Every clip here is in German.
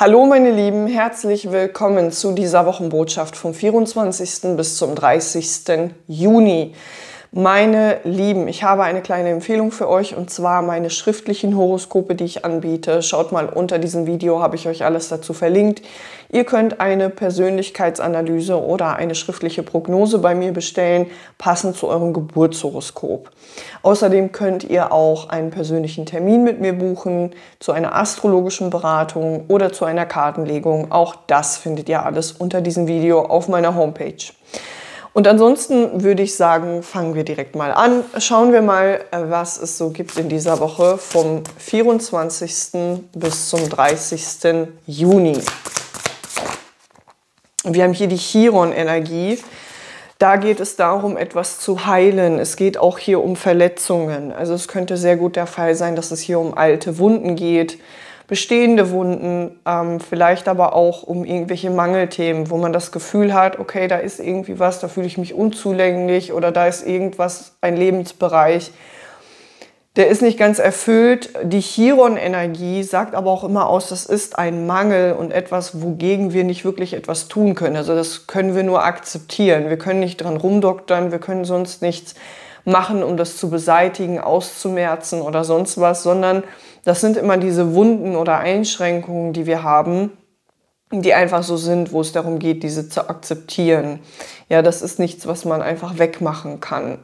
Hallo meine Lieben, herzlich willkommen zu dieser Wochenbotschaft vom 24. bis zum 30. Juni. Meine Lieben, ich habe eine kleine Empfehlung für euch und zwar meine schriftlichen Horoskope, die ich anbiete. Schaut mal unter diesem Video, habe ich euch alles dazu verlinkt. Ihr könnt eine Persönlichkeitsanalyse oder eine schriftliche Prognose bei mir bestellen, passend zu eurem Geburtshoroskop. Außerdem könnt ihr auch einen persönlichen Termin mit mir buchen, zu einer astrologischen Beratung oder zu einer Kartenlegung. Auch das findet ihr alles unter diesem Video auf meiner Homepage. Und ansonsten würde ich sagen, fangen wir direkt mal an. Schauen wir mal, was es so gibt in dieser Woche vom 24. bis zum 30. Juni. Wir haben hier die Chiron-Energie. Da geht es darum, etwas zu heilen. Es geht auch hier um Verletzungen. Also es könnte sehr gut der Fall sein, dass es hier um alte Wunden geht, bestehende Wunden, vielleicht aber auch um irgendwelche Mangelthemen, wo man das Gefühl hat, okay, da ist irgendwie was, da fühle ich mich unzulänglich oder da ist irgendwas, ein Lebensbereich, der ist nicht ganz erfüllt. Die Chiron-Energie sagt aber auch immer aus, das ist ein Mangel und etwas, wogegen wir nicht wirklich etwas tun können. Also das können wir nur akzeptieren. Wir können nicht dran rumdoktern, wir können sonst nichts machen, um das zu beseitigen, auszumerzen oder sonst was, sondern das sind immer diese Wunden oder Einschränkungen, die wir haben, die einfach so sind, wo es darum geht, diese zu akzeptieren. Ja, das ist nichts, was man einfach wegmachen kann.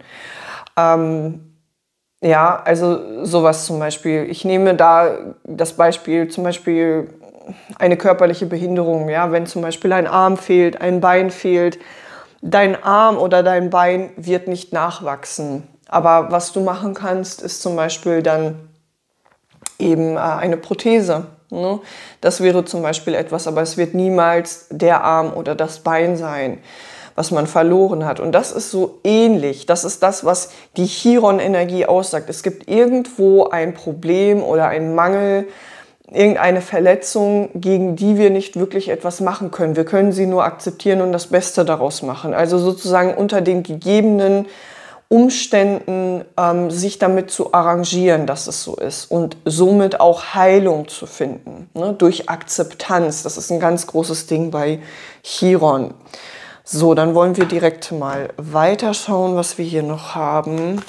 Ja, also sowas zum Beispiel. Ich nehme da das Beispiel, zum Beispiel eine körperliche Behinderung. Ja, wenn zum Beispiel ein Arm fehlt, ein Bein fehlt, dein Arm oder dein Bein wird nicht nachwachsen. Aber was du machen kannst, ist zum Beispiel dann eben eine Prothese. Ne? Das wäre zum Beispiel etwas, aber es wird niemals der Arm oder das Bein sein, was man verloren hat. Und das ist so ähnlich. Das ist das, was die Chiron-Energie aussagt. Es gibt irgendwo ein Problem oder einen Mangel, irgendeine Verletzung, gegen die wir nicht wirklich etwas machen können. Wir können sie nur akzeptieren und das Beste daraus machen. Also sozusagen unter den gegebenen Umständen sich damit zu arrangieren, dass es so ist und somit auch Heilung zu finden, ne? Durch Akzeptanz. Das ist ein ganz großes Ding bei Chiron. So, dann wollen wir direkt mal weiterschauen, was wir hier noch haben.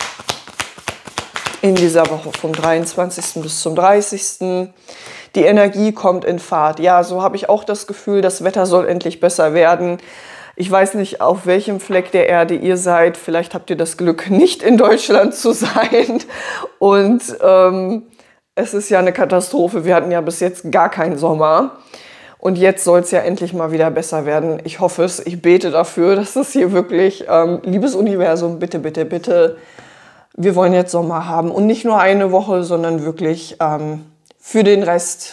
In dieser Woche vom 23. bis zum 30. Die Energie kommt in Fahrt. Ja, so habe ich auch das Gefühl, das Wetter soll endlich besser werden. Ich weiß nicht, auf welchem Fleck der Erde ihr seid. Vielleicht habt ihr das Glück, nicht in Deutschland zu sein. Und es ist ja eine Katastrophe. Wir hatten ja bis jetzt gar keinen Sommer. Und jetzt soll es ja endlich mal wieder besser werden. Ich hoffe es. Ich bete dafür, dass es hier wirklich, liebes Universum, bitte, bitte, bitte, wir wollen jetzt Sommer haben. Und nicht nur eine Woche, sondern wirklich für den Rest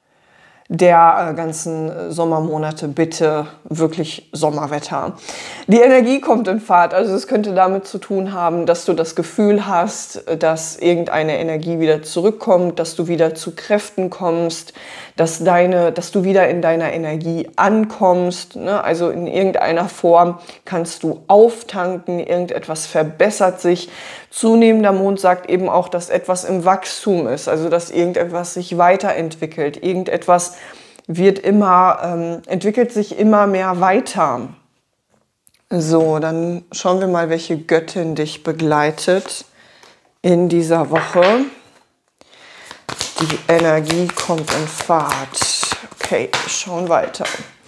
der ganzen Sommermonate bitte wirklich Sommerwetter. Die Energie kommt in Fahrt, also es könnte damit zu tun haben, dass du das Gefühl hast, dass irgendeine Energie wieder zurückkommt, dass du wieder zu Kräften kommst, dass du wieder in deiner Energie ankommst, ne? Also in irgendeiner Form kannst du auftanken, irgendetwas verbessert sich. Zunehmender Mond sagt eben auch, dass etwas im Wachstum ist, also dass irgendetwas sich weiterentwickelt, irgendetwas entwickelt sich immer mehr weiter. So, dann schauen wir mal, welche Göttin dich begleitet in dieser Woche. Die Energie kommt in Fahrt. Okay, wir schauen weiter.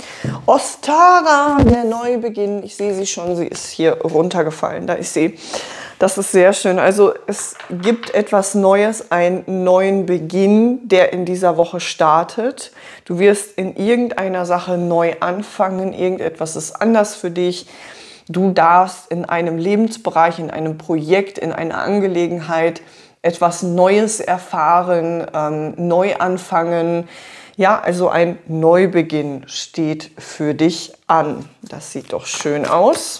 Ostara, der Neubeginn. Ich sehe sie schon, sie ist hier runtergefallen. Da ist sie. Das ist sehr schön. Also es gibt etwas Neues, einen neuen Beginn, der in dieser Woche startet. Du wirst in irgendeiner Sache neu anfangen. Irgendetwas ist anders für dich. Du darfst in einem Lebensbereich, in einem Projekt, in einer Angelegenheit etwas Neues erfahren, neu anfangen. Ja, also ein Neubeginn steht für dich an. Das sieht doch schön aus.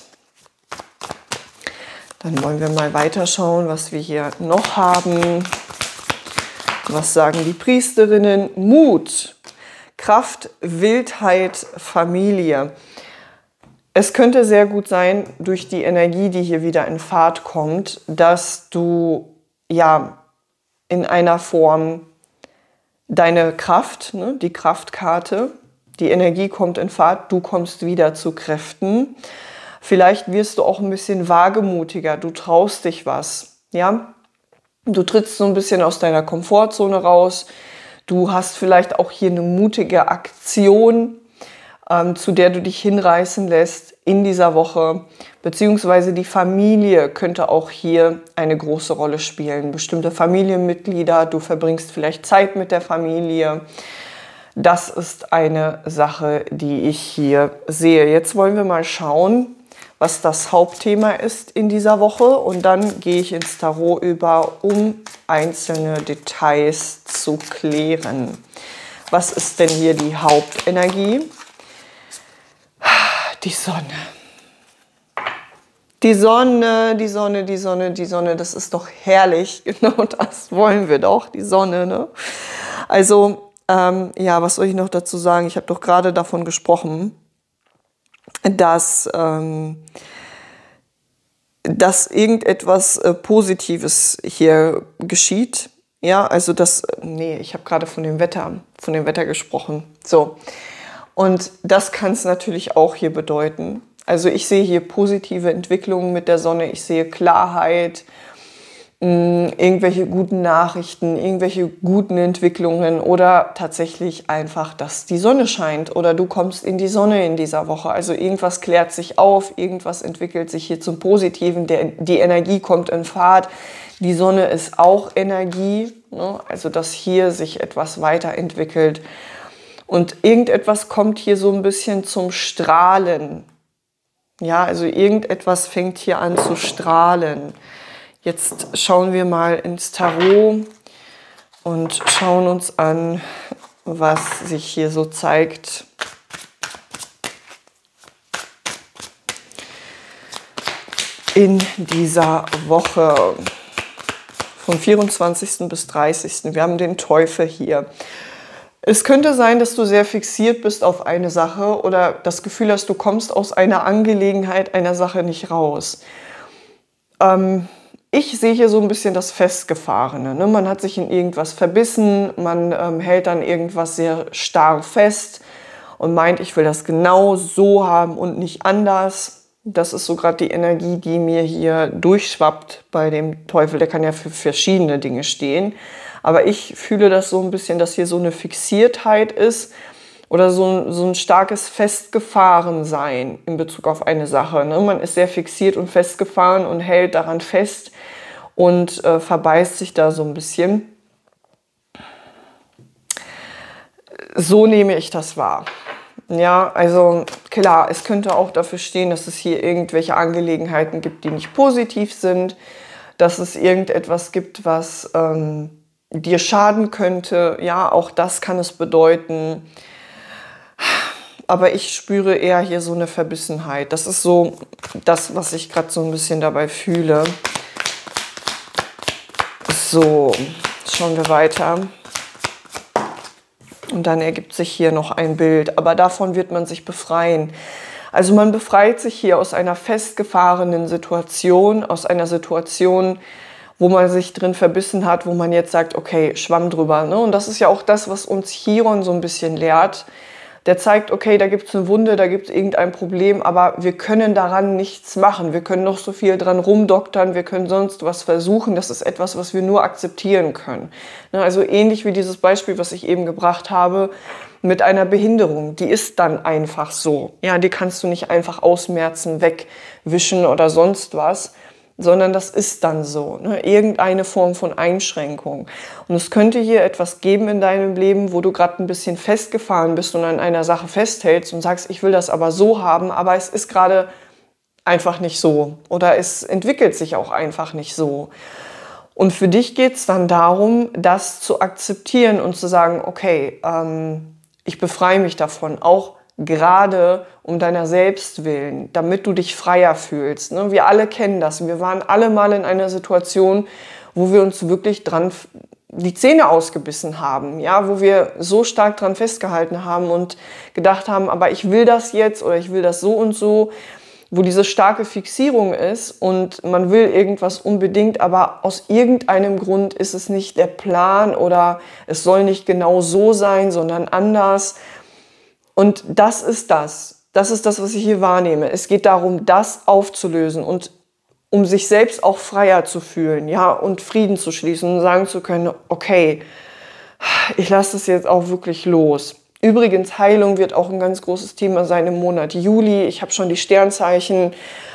Dann wollen wir mal weiterschauen, was wir hier noch haben. Was sagen die Priesterinnen? Mut, Kraft, Wildheit, Familie. Es könnte sehr gut sein, durch die Energie, die hier wieder in Fahrt kommt, dass du ja in einer Form deine Kraft, ne, die Kraftkarte, die Energie kommt in Fahrt, du kommst wieder zu Kräften. Vielleicht wirst du auch ein bisschen wagemutiger, du traust dich was, ja. Du trittst so ein bisschen aus deiner Komfortzone raus. Du hast vielleicht auch hier eine mutige Aktion, zu der du dich hinreißen lässt in dieser Woche. Beziehungsweise die Familie könnte auch hier eine große Rolle spielen. Bestimmte Familienmitglieder, du verbringst vielleicht Zeit mit der Familie. Das ist eine Sache, die ich hier sehe. Jetzt wollen wir mal schauen, was das Hauptthema ist in dieser Woche. Und dann gehe ich ins Tarot über, um einzelne Details zu klären. Was ist denn hier die Hauptenergie? Die Sonne. Die Sonne, die Sonne, die Sonne, die Sonne, das ist doch herrlich. Genau das wollen wir doch, die Sonne. Ne? Also, ja, was soll ich noch dazu sagen? Ich habe doch gerade davon gesprochen, dass irgendetwas Positives hier geschieht. Ja, also nee, ich habe gerade von dem Wetter gesprochen. So. Und das kann es natürlich auch hier bedeuten. Also ich sehe hier positive Entwicklungen mit der Sonne. Ich sehe Klarheit, irgendwelche guten Nachrichten, irgendwelche guten Entwicklungen oder tatsächlich einfach, dass die Sonne scheint oder du kommst in die Sonne in dieser Woche. Also irgendwas klärt sich auf, irgendwas entwickelt sich hier zum Positiven, die Energie kommt in Fahrt. Die Sonne ist auch Energie, ne? Also dass hier sich etwas weiterentwickelt und irgendetwas kommt hier so ein bisschen zum Strahlen. Ja, also irgendetwas fängt hier an zu strahlen. Jetzt schauen wir mal ins Tarot und schauen uns an, was sich hier so zeigt. In dieser Woche vom 24. bis 30. Wir haben den Teufel hier. Es könnte sein, dass du sehr fixiert bist auf eine Sache oder das Gefühl hast, du kommst aus einer Angelegenheit, einer Sache nicht raus. Ich sehe hier so ein bisschen das Festgefahrene. Ne? Man hat sich in irgendwas verbissen, man hält dann irgendwas sehr starr fest und meint, ich will das genau so haben und nicht anders. Das ist so gerade die Energie, die mir hier durchschwappt bei dem Teufel. Der kann ja für verschiedene Dinge stehen. Aber ich fühle das so ein bisschen, dass hier so eine Fixiertheit ist oder so ein starkes Festgefahrensein in Bezug auf eine Sache. Ne? Man ist sehr fixiert und festgefahren und hält daran fest und verbeißt sich da so ein bisschen. So nehme ich das wahr. Ja, also klar, es könnte auch dafür stehen, dass es hier irgendwelche Angelegenheiten gibt, die nicht positiv sind, dass es irgendetwas gibt, was dir schaden könnte. Ja, auch das kann es bedeuten. Aber ich spüre eher hier so eine Verbissenheit. Das ist so das, was ich gerade so ein bisschen dabei fühle. So, schauen wir weiter. Und dann ergibt sich hier noch ein Bild. Aber davon wird man sich befreien. Also man befreit sich hier aus einer festgefahrenen Situation, aus einer Situation, wo man sich drin verbissen hat, wo man jetzt sagt, okay, Schwamm drüber. Ne? Und das ist ja auch das, was uns Chiron so ein bisschen lehrt. Der zeigt, okay, da gibt es eine Wunde, da gibt es irgendein Problem, aber wir können daran nichts machen. Wir können noch so viel dran rumdoktern, wir können sonst was versuchen. Das ist etwas, was wir nur akzeptieren können. Also ähnlich wie dieses Beispiel, was ich eben gebracht habe, mit einer Behinderung. Die ist dann einfach so. Ja, die kannst du nicht einfach ausmerzen, wegwischen oder sonst was, sondern das ist dann so, ne? Irgendeine Form von Einschränkung. Und es könnte hier etwas geben in deinem Leben, wo du gerade ein bisschen festgefahren bist und an einer Sache festhältst und sagst, ich will das aber so haben, aber es ist gerade einfach nicht so oder es entwickelt sich auch einfach nicht so. Und für dich geht es dann darum, das zu akzeptieren und zu sagen, okay, ich befreie mich davon, auch gerade um deiner selbst willen, damit du dich freier fühlst. Ne? Wir alle kennen das. Wir waren alle mal in einer Situation, wo wir uns wirklich dran die Zähne ausgebissen haben, ja, wo wir so stark dran festgehalten haben und gedacht haben, aber ich will das jetzt oder ich will das so und so. wo diese starke Fixierung ist und man will irgendwas unbedingt, aber aus irgendeinem Grund ist es nicht der Plan oder es soll nicht genau so sein, sondern anders. Und das ist das. Das ist das, was ich hier wahrnehme. Es geht darum, das aufzulösen und um sich selbst auch freier zu fühlen, ja, und Frieden zu schließen und sagen zu können, okay, ich lasse das jetzt auch wirklich los. Übrigens, Heilung wird auch ein ganz großes Thema sein im Monat Juli. Ich habe schon die Sternzeichen,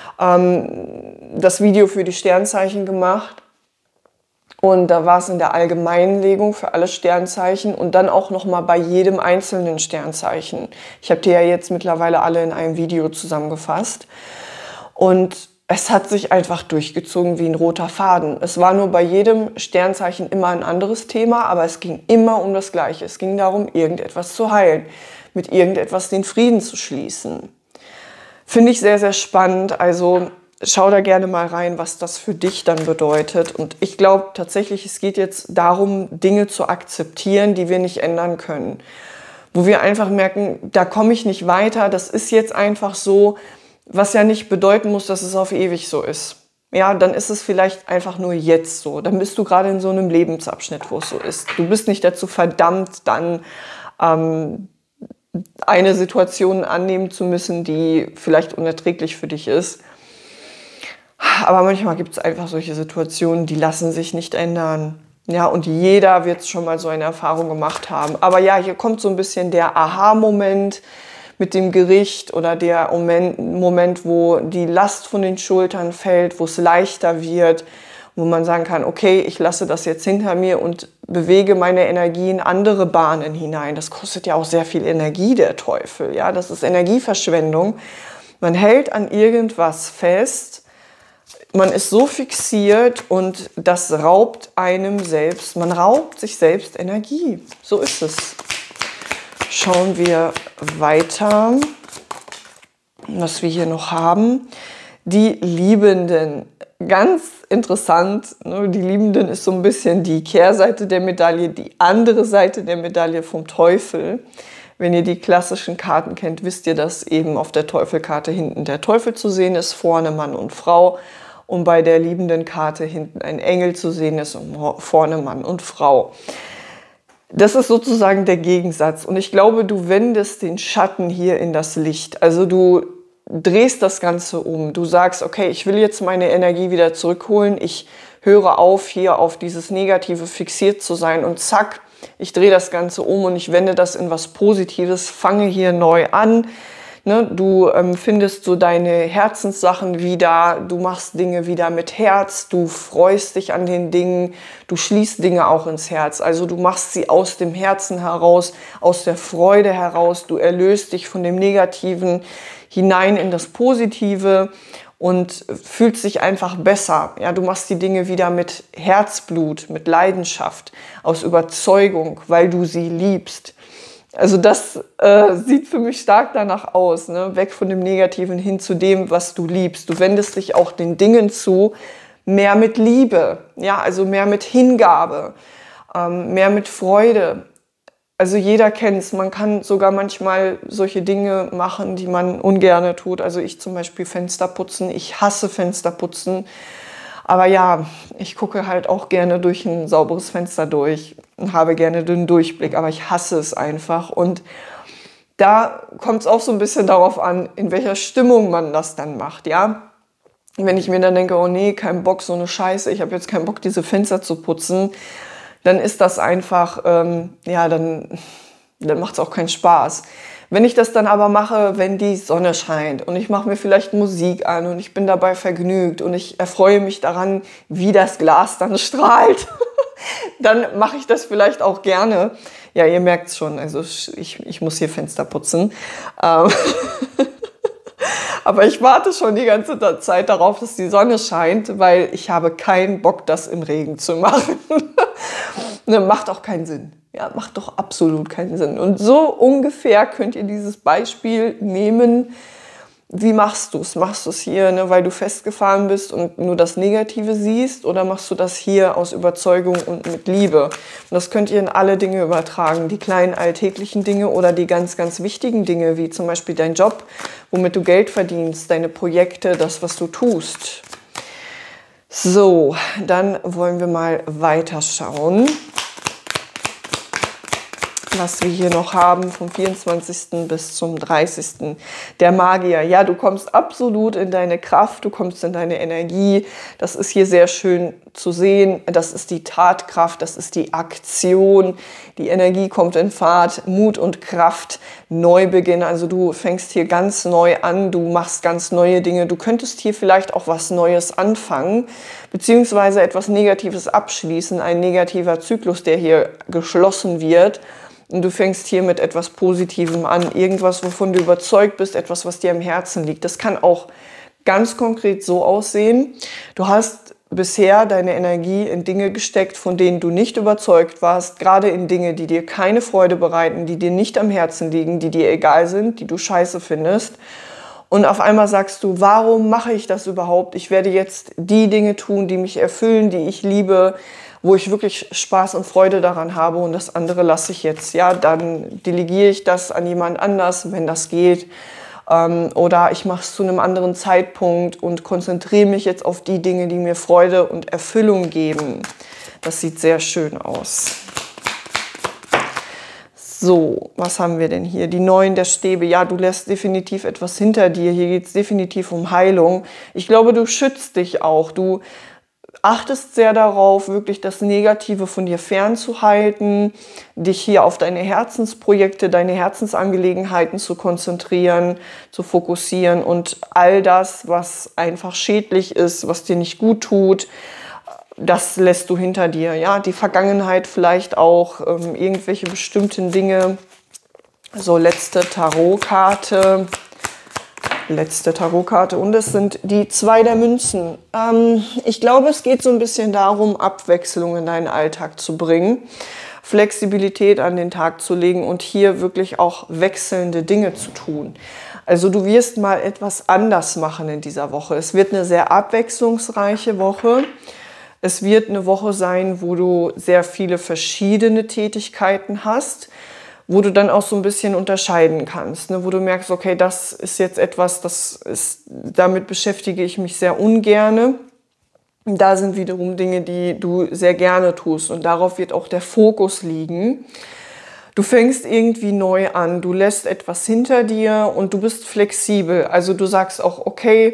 das Video für die Sternzeichen gemacht. Und da war es in der Allgemeinlegung für alle Sternzeichen und dann auch nochmal bei jedem einzelnen Sternzeichen. Ich habe die ja jetzt mittlerweile alle in einem Video zusammengefasst. Und es hat sich einfach durchgezogen wie ein roter Faden. Es war nur bei jedem Sternzeichen immer ein anderes Thema, aber es ging immer um das Gleiche. Es ging darum, irgendetwas zu heilen, mit irgendetwas den Frieden zu schließen. Finde ich sehr, sehr spannend. Also schau da gerne mal rein, was das für dich dann bedeutet. Und ich glaube tatsächlich, es geht jetzt darum, Dinge zu akzeptieren, die wir nicht ändern können. Wo wir einfach merken, da komme ich nicht weiter, das ist jetzt einfach so. Was ja nicht bedeuten muss, dass es auf ewig so ist. Ja, dann ist es vielleicht einfach nur jetzt so. Dann bist du gerade in so einem Lebensabschnitt, wo es so ist. Du bist nicht dazu verdammt, dann eine Situation annehmen zu müssen, die vielleicht unerträglich für dich ist. Aber manchmal gibt es einfach solche Situationen, die lassen sich nicht ändern. Ja, und jeder wird schon mal so eine Erfahrung gemacht haben. Aber ja, hier kommt so ein bisschen der Aha-Moment mit dem Gericht oder der Moment, wo die Last von den Schultern fällt, wo es leichter wird, wo man sagen kann, okay, ich lasse das jetzt hinter mir und bewege meine Energie in andere Bahnen hinein. Das kostet ja auch sehr viel Energie, der Teufel. Ja, das ist Energieverschwendung. Man hält an irgendwas fest, man ist so fixiert und das raubt einem selbst. Man raubt sich selbst Energie. So ist es. Schauen wir weiter, was wir hier noch haben. Die Liebenden. Ganz interessant, ne? Die Liebenden ist so ein bisschen die Kehrseite der Medaille, die andere Seite der Medaille vom Teufel. Wenn ihr die klassischen Karten kennt, wisst ihr, dass eben auf der Teufelkarte hinten der Teufel zu sehen ist, vorne Mann und Frau. Und bei der liebenden Karte hinten ein Engel zu sehen ist und vorne Mann und Frau. Das ist sozusagen der Gegensatz. Und ich glaube, du wendest den Schatten hier in das Licht. Also du drehst das Ganze um. Du sagst, okay, ich will jetzt meine Energie wieder zurückholen. Ich höre auf, hier auf dieses Negative fixiert zu sein. Und zack, ich drehe das Ganze um und ich wende das in was Positives, fange hier neu an. Ne, du findest so deine Herzenssachen wieder, du machst Dinge wieder mit Herz, du freust dich an den Dingen, du schließt Dinge auch ins Herz. Also du machst sie aus dem Herzen heraus, aus der Freude heraus, du erlöst dich von dem Negativen hinein in das Positive und fühlst dich einfach besser. Ja, du machst die Dinge wieder mit Herzblut, mit Leidenschaft, aus Überzeugung, weil du sie liebst. Also das sieht für mich stark danach aus, ne? Weg von dem Negativen hin zu dem, was du liebst. Du wendest dich auch den Dingen zu, mehr mit Liebe, ja, also mehr mit Hingabe, mehr mit Freude. Also jeder kennt es, man kann sogar manchmal solche Dinge machen, die man ungerne tut. Also ich zum Beispiel Fenster putzen, ich hasse Fensterputzen. Aber ja, ich gucke halt auch gerne durch ein sauberes Fenster durch und habe gerne den Durchblick, aber ich hasse es einfach. Und da kommt es auch so ein bisschen darauf an, in welcher Stimmung man das dann macht, ja. Wenn ich mir dann denke, oh nee, kein Bock, so eine Scheiße, ich habe jetzt keinen Bock, diese Fenster zu putzen, dann ist das einfach, ja, dann macht es auch keinen Spaß. Wenn ich das dann aber mache, wenn die Sonne scheint und ich mache mir vielleicht Musik an und ich bin dabei vergnügt und ich erfreue mich daran, wie das Glas dann strahlt, dann mache ich das vielleicht auch gerne. Ja, ihr merkt es schon, also ich muss hier Fenster putzen. Aber ich warte schon die ganze Zeit darauf, dass die Sonne scheint, weil ich habe keinen Bock, das im Regen zu machen. Ne, macht auch keinen Sinn. Ja, macht doch absolut keinen Sinn. Und so ungefähr könnt ihr dieses Beispiel nehmen, Wie machst du es? Machst du es hier, ne, weil du festgefahren bist und nur das Negative siehst? Oder machst du das hier aus Überzeugung und mit Liebe? Und das könnt ihr in alle Dinge übertragen. Die kleinen alltäglichen Dinge oder die ganz, ganz wichtigen Dinge, wie zum Beispiel dein Job, womit du Geld verdienst, deine Projekte, das, was du tust. So, dann wollen wir mal weiterschauen, was wir hier noch haben vom 24. bis zum 30. Der Magier. Ja, du kommst absolut in deine Kraft, du kommst in deine Energie. Das ist hier sehr schön zu sehen. Das ist die Tatkraft, das ist die Aktion. Die Energie kommt in Fahrt, Mut und Kraft, Neubeginn. Also du fängst hier ganz neu an, du machst ganz neue Dinge. Du könntest hier vielleicht auch was Neues anfangen, beziehungsweise etwas Negatives abschließen. Ein negativer Zyklus, der hier geschlossen wird. Und du fängst hier mit etwas Positivem an, irgendwas, wovon du überzeugt bist, etwas, was dir am Herzen liegt. Das kann auch ganz konkret so aussehen. Du hast bisher deine Energie in Dinge gesteckt, von denen du nicht überzeugt warst, gerade in Dinge, die dir keine Freude bereiten, die dir nicht am Herzen liegen, die dir egal sind, die du scheiße findest. Und auf einmal sagst du, warum mache ich das überhaupt? Ich werde jetzt die Dinge tun, die mich erfüllen, die ich liebe, wo ich wirklich Spaß und Freude daran habe, und das andere lasse ich jetzt. Ja, dann delegiere ich das an jemand anders, wenn das geht. Oder ich mache es zu einem anderen Zeitpunkt und konzentriere mich jetzt auf die Dinge, die mir Freude und Erfüllung geben. Das sieht sehr schön aus. So, was haben wir denn hier? Die 9 der Stäbe. Ja, du lässt definitiv etwas hinter dir. Hier geht es definitiv um Heilung. Ich glaube, du schützt dich auch. Du achtest sehr darauf, wirklich das Negative von dir fernzuhalten, dich hier auf deine Herzensprojekte, deine Herzensangelegenheiten zu konzentrieren, zu fokussieren und all das, was einfach schädlich ist, was dir nicht gut tut, das lässt du hinter dir. Ja, die Vergangenheit vielleicht auch, irgendwelche bestimmten Dinge. So, letzte Tarotkarte. Und es sind die 2 der Münzen. Ich glaube, es geht so ein bisschen darum, Abwechslung in deinen Alltag zu bringen, Flexibilität an den Tag zu legen und hier wirklich auch wechselnde Dinge zu tun. Also du wirst mal etwas anders machen in dieser Woche. Es wird eine sehr abwechslungsreiche Woche. Es wird eine Woche sein, wo du sehr viele verschiedene Tätigkeiten hast, wo du dann auch so ein bisschen unterscheiden kannst, ne? Wo du merkst, okay, das ist jetzt etwas, damit beschäftige ich mich sehr ungerne. Da sind wiederum Dinge, die du sehr gerne tust, und darauf wird auch der Fokus liegen. Du fängst irgendwie neu an, du lässt etwas hinter dir und du bist flexibel. Also du sagst auch, okay,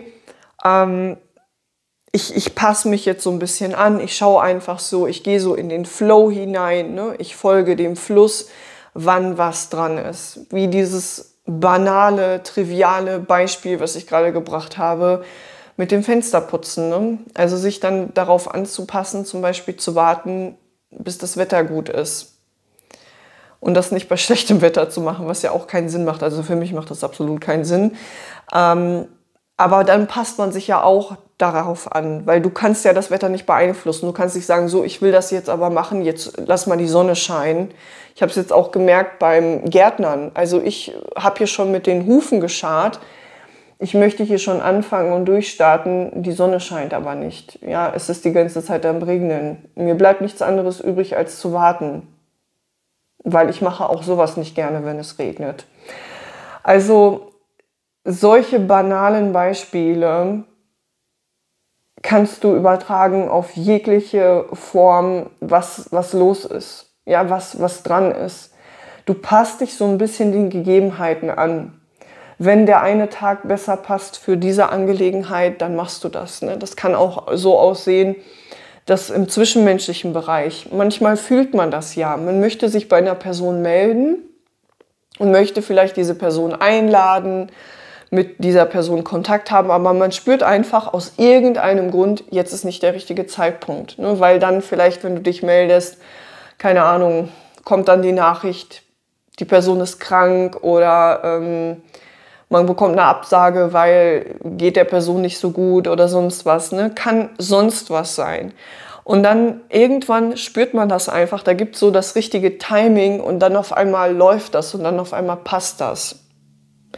ich passe mich jetzt so ein bisschen an, ich schaue einfach so, ich gehe so in den Flow hinein, ne? Ich folge dem Fluss, wann was dran ist. Wie dieses banale, triviale Beispiel, was ich gerade gebracht habe, mit dem Fensterputzen. Ne? Also sich dann darauf anzupassen, zum Beispiel zu warten, bis das Wetter gut ist. Und das nicht bei schlechtem Wetter zu machen, was ja auch keinen Sinn macht. Also für mich macht das absolut keinen Sinn. Aber dann passt man sich ja auch darauf an, weil du kannst ja das Wetter nicht beeinflussen. Du kannst nicht sagen, so, ich will das jetzt aber machen, jetzt lass mal die Sonne scheinen. Ich habe es jetzt auch gemerkt beim Gärtnern. Also ich habe hier schon mit den Hufen geschart. Ich möchte hier schon anfangen und durchstarten. Die Sonne scheint aber nicht. Ja, es ist die ganze Zeit am Regnen. Mir bleibt nichts anderes übrig, als zu warten. Weil ich mache auch sowas nicht gerne, wenn es regnet. Also solche banalen Beispiele kannst du übertragen auf jegliche Form, was los ist. Ja, was dran ist. Du passt dich so ein bisschen den Gegebenheiten an. Wenn der eine Tag besser passt für diese Angelegenheit, dann machst du das. Ne? Das kann auch so aussehen, dass im zwischenmenschlichen Bereich, manchmal fühlt man das ja. Man möchte sich bei einer Person melden und möchte vielleicht diese Person einladen, mit dieser Person Kontakt haben, aber man spürt einfach aus irgendeinem Grund, jetzt ist nicht der richtige Zeitpunkt. Ne? Weil dann vielleicht, wenn du dich meldest, keine Ahnung, kommt dann die Nachricht, die Person ist krank oder man bekommt eine Absage, weil geht der Person nicht so gut oder sonst was. Ne? Kann sonst was sein. Und dann irgendwann spürt man das einfach, da gibt es so das richtige Timing und dann auf einmal läuft das und dann auf einmal passt das.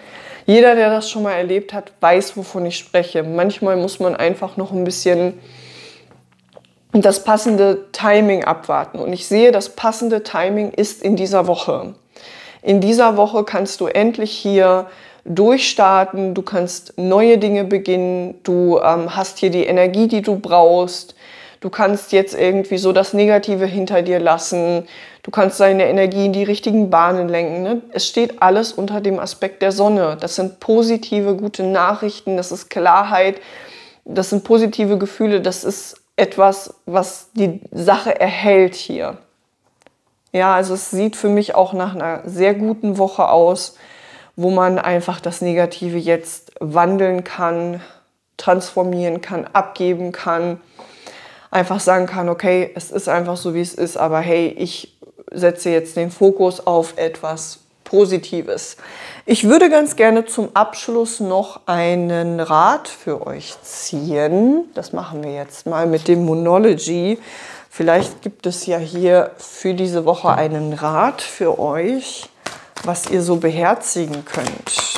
Jeder, der das schon mal erlebt hat, weiß, wovon ich spreche. Manchmal muss man einfach noch ein bisschen das passende Timing abwarten. Und ich sehe, das passende Timing ist in dieser Woche. In dieser Woche kannst du endlich hier durchstarten, du kannst neue Dinge beginnen, du hast hier die Energie, die du brauchst, du kannst jetzt irgendwie so das Negative hinter dir lassen, du kannst deine Energie in die richtigen Bahnen lenken. Ne? Es steht alles unter dem Aspekt der Sonne. Das sind positive, gute Nachrichten, das ist Klarheit, das sind positive Gefühle, das ist etwas, was die Sache erhält hier. Ja, also es sieht für mich auch nach einer sehr guten Woche aus, wo man einfach das Negative jetzt wandeln kann, transformieren kann, abgeben kann. Einfach sagen kann, okay, es ist einfach so, wie es ist, aber hey, ich setze jetzt den Fokus auf etwas Positives. Ich würde ganz gerne zum Abschluss noch einen Rat für euch ziehen. Das machen wir jetzt mal mit dem Moonology. Vielleicht gibt es ja hier für diese Woche einen Rat für euch, was ihr so beherzigen könnt.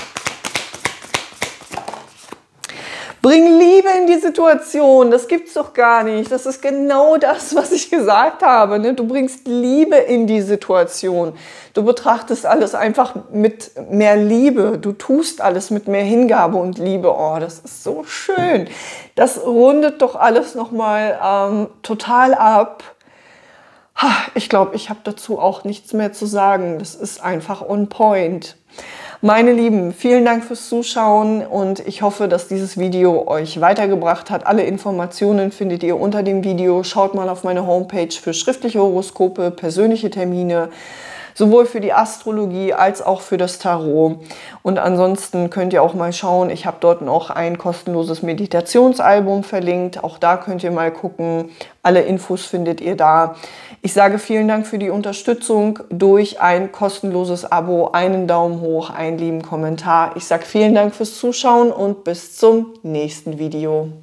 Bring Liebe in die Situation, das gibt's doch gar nicht. Das ist genau das, was ich gesagt habe. Ne? Du bringst Liebe in die Situation. Du betrachtest alles einfach mit mehr Liebe. Du tust alles mit mehr Hingabe und Liebe. Oh, das ist so schön. Das rundet doch alles nochmal total ab. Ich glaube, ich habe dazu auch nichts mehr zu sagen. Das ist einfach on point. Meine Lieben, vielen Dank fürs Zuschauen und ich hoffe, dass dieses Video euch weitergebracht hat. Alle Informationen findet ihr unter dem Video. Schaut mal auf meine Homepage für schriftliche Horoskope, persönliche Termine, sowohl für die Astrologie als auch für das Tarot. Und ansonsten könnt ihr auch mal schauen, ich habe dort noch ein kostenloses Meditationsalbum verlinkt. Auch da könnt ihr mal gucken. Alle Infos findet ihr da. Ich sage vielen Dank für die Unterstützung durch ein kostenloses Abo, einen Daumen hoch, einen lieben Kommentar. Ich sage vielen Dank fürs Zuschauen und bis zum nächsten Video.